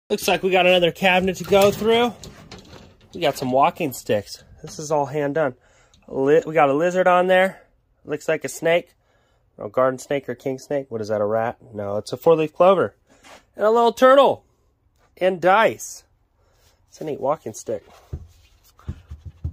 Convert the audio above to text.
Looks like we got another cabinet to go through. We got some walking sticks. This is all hand done. We got a lizard on there. Looks like a snake. A garden snake or king snake. What is that, a rat? No, it's a 4-leaf clover. And a little turtle. And dice. It's a neat walking stick.